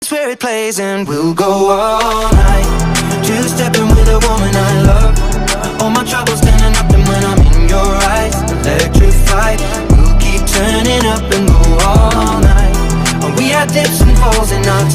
where it plays, and we'll go all night. Two-stepping with a woman I love. All my troubles standing up, and when I'm in your eyes, electrified. We'll keep turning up and go all night. And we had dips and falls and knocks.